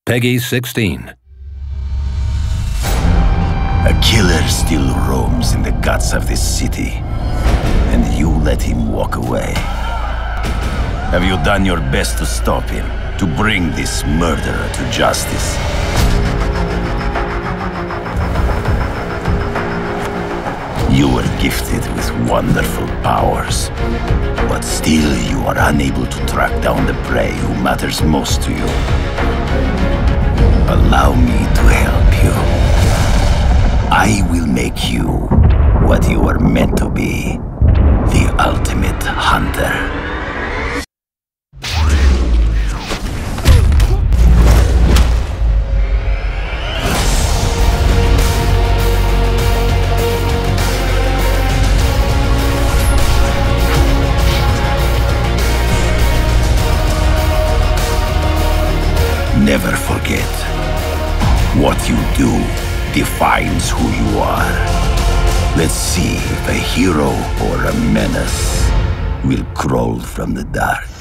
Peggy 16. A killer still roams in the guts of this city, and you let him walk away. Have you done your best to stop him, to bring this murderer to justice? You were gifted with wonderful powers, but still you are unable to track down the prey who matters most to you. Allow me to help you. I will make you what you are meant to be, the ultimate hunter. Never forget, what you do defines who you are. Let's see if a hero or a menace will crawl from the dark.